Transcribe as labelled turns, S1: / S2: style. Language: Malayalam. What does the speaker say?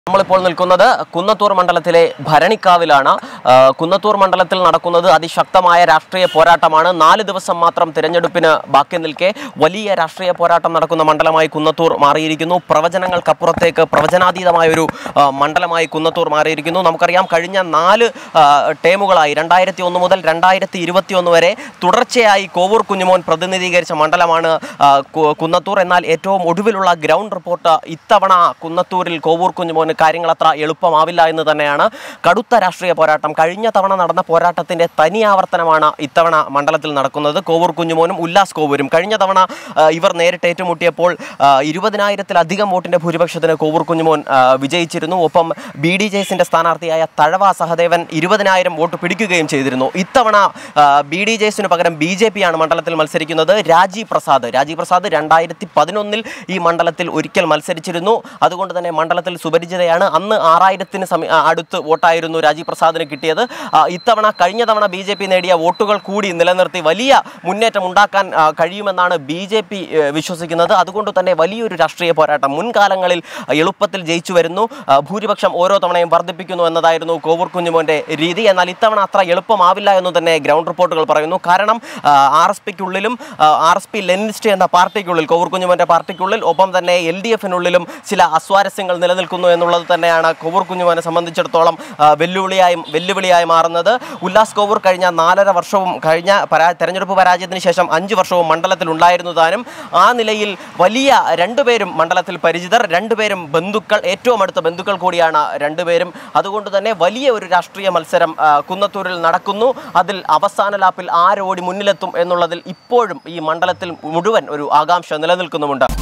S1: നമ്മളിപ്പോൾ നിൽക്കുന്നത് കുന്നത്തൂർ മണ്ഡലത്തിലെ ഭരണിക്കാവിലാണ്. കുന്നത്തൂർ മണ്ഡലത്തിൽ നടക്കുന്നത് അതിശക്തമായ രാഷ്ട്രീയ പോരാട്ടമാണ്. 4 ദിവസം മാത്രം തിരഞ്ഞെടുപ്പിന് ബാക്കി നിൽക്കെ വലിയ രാഷ്ട്രീയ പോരാട്ടം നടക്കുന്ന മണ്ഡലമായി കുന്നത്തൂർ മാറിയിരിക്കുന്നു. പ്രവചനങ്ങൾക്കപ്പുറത്തേക്ക് പ്രവചനാതീതമായ ഒരു മണ്ഡലമായി കുന്നത്തൂർ മാറിയിരിക്കുന്നു. നമുക്കറിയാം, കഴിഞ്ഞ 4 ടേമുകളായി 2001 മുതൽ 2021 വരെ തുടർച്ചയായി കോവൂർ കുഞ്ഞുമോൻ പ്രതിനിധീകരിച്ച മണ്ഡലമാണ് കുന്നത്തൂർ. എന്നാൽ ഏറ്റവും ഒടുവിലുള്ള ഗ്രൗണ്ട് റിപ്പോർട്ട് ഇത്തവണ കുന്നത്തൂരിൽ കോവൂർ കുഞ്ഞുമോൻ കാര്യങ്ങൾ അത്ര എളുപ്പമാവില്ല എന്ന് തന്നെയാണ്. കടുത്ത രാഷ്ട്രീയ പോരാട്ടം, കഴിഞ്ഞ തവണ നടന്ന പോരാട്ടത്തിന്റെ തനി ആവർത്തനമാണ് ഇത്തവണ മണ്ഡലത്തിൽ നടക്കുന്നത്. കോവൂർ കുഞ്ഞുമോനും ഉല്ലാസ് കോവൂരും കഴിഞ്ഞ തവണ ഇവർ നേരിട്ട് ഏറ്റുമുട്ടിയപ്പോൾ 20,000-ലധികം വോട്ടിന്റെ ഭൂരിപക്ഷത്തിന് കോവൂർ കുഞ്ഞുമോൻ വിജയിച്ചിരുന്നു. ഒപ്പം BDJസിന്റെ സ്ഥാനാർത്ഥിയായ തഴവ സഹദേവൻ 20,000 വോട്ട് പിടിക്കുകയും ചെയ്തിരുന്നു. ഇത്തവണ BDJസിന് പകരം BJP ആണ് മണ്ഡലത്തിൽ മത്സരിക്കുന്നത്. രാജീവ് പ്രസാദ് 2011 ഈ മണ്ഡലത്തിൽ ഒരിക്കൽ മത്സരിച്ചിരുന്നു. അതുകൊണ്ട് തന്നെ മണ്ഡലത്തിൽ സുപരിചിതയാണ്. അന്ന് 6000-ന് അടുത്ത് വോട്ടായിരുന്നു രാജീവ് പ്രസാദിന് കിട്ടിയത്. ഇത്തവണ കഴിഞ്ഞ തവണ BJP നേടിയ വോട്ടുകൾ കൂടി നിലനിർത്തി വലിയ മുന്നേറ്റം ഉണ്ടാക്കാൻ കഴിയുമെന്നാണ് BJP വിശ്വസിക്കുന്നത്. അതുകൊണ്ട് തന്നെ വലിയൊരു രാഷ്ട്രീയ പോരാട്ടം, മുൻകാലങ്ങളിൽ എളുപ്പത്തിൽ ജയിച്ചു വരുന്നു, ഭൂരിപക്ഷം ഓരോ തവണയും വർദ്ധിപ്പിക്കുന്നു എന്നതായിരുന്നു കോവൂർ കുഞ്ഞുമോന്റെ രീതി. എന്നാൽ ഇത്തവണ അത്ര എളുപ്പമാവില്ല എന്ന് തന്നെ ഗ്രൗണ്ട് റിപ്പോർട്ടുകൾ പറയുന്നു. കാരണം RSPക്കുള്ളിലും RSP ലെനിനിസ്റ്റ് എന്ന പാർട്ടിക്കുള്ളിൽ, കോവൂർ കുഞ്ഞുമോന്റെ പാർട്ടിക്കുള്ളിൽ, ഒപ്പം തന്നെ LDFനുള്ളിലും ചില അസ്വാരസ്യങ്ങൾ നിലനിൽക്കുന്നു എന്നുള്ളത് തന്നെയാണ് കോവൂർ കുഞ്ഞുമോനെ സംബന്ധിച്ചിടത്തോളം വെല്ലുവിളിയായി മാറുന്നത്. ഉല്ലാസ് കോവൂർ കഴിഞ്ഞ 4.5 വർഷവും കഴിഞ്ഞ തെരഞ്ഞെടുപ്പ് പരാജയത്തിന് ശേഷം 5 വർഷവും മണ്ഡലത്തിൽ ഉണ്ടായിരുന്നു താനും. ആ നിലയിൽ വലിയ രണ്ടുപേരും മണ്ഡലത്തിൽ പരിചിതർ, രണ്ടുപേരും ബന്ധുക്കൾ, ഏറ്റവും അടുത്ത ബന്ധുക്കൾ കൂടിയാണ് രണ്ടുപേരും. അതുകൊണ്ട് തന്നെ വലിയ ഒരു രാഷ്ട്രീയ മത്സരം കുന്നത്തൂരിൽ നടക്കുന്നു. അതിൽ അവസാന ലാപ്പിൽ ആരോടി മുന്നിലെത്തും എന്നുള്ളതിൽ ഇപ്പോഴും ഈ മണ്ഡലത്തിൽ മുഴുവൻ ഒരു ആകാംക്ഷ നിലനിൽക്കുന്നുമുണ്ട്.